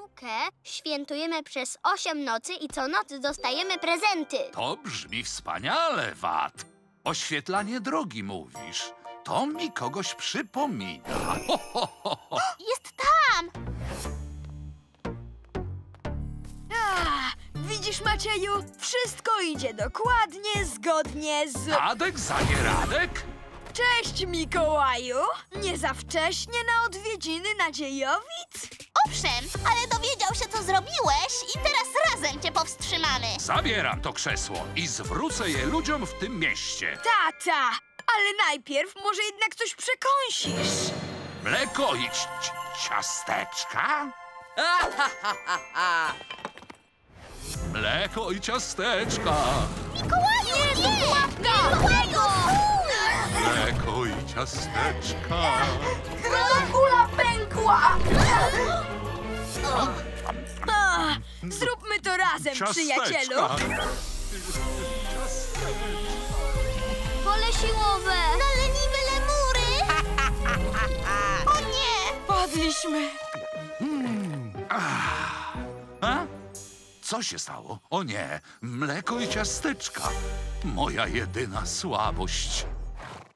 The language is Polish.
naukę świętujemy przez 8 nocy i co noc dostajemy prezenty. To brzmi wspaniale, Wat. Oświetlanie drogi mówisz. To mi kogoś przypomina. Jest tam! Widzisz, Macieju? Wszystko idzie dokładnie, zgodnie z... Radek za nieradek? Cześć, Mikołaju! Nie za wcześnie na odwiedziny Nadziejowic? Owszem, ale dowiedział się, co zrobiłeś i teraz razem cię powstrzymamy. Zabieram to krzesło i zwrócę je ludziom w tym mieście. Tata! Ale najpierw może jednak coś przekąsisz. Mleko i ciasteczka? Mleko i ciasteczka. Mikołaju, nie! Mikołaju! Mleko i ciasteczka. Kula pękła! Zróbmy to razem, przyjacielu! Pole siłowe! Na leniwe lemury! O nie! Padliśmy! A? Co się stało? O nie, mleko i ciasteczka. Moja jedyna słabość.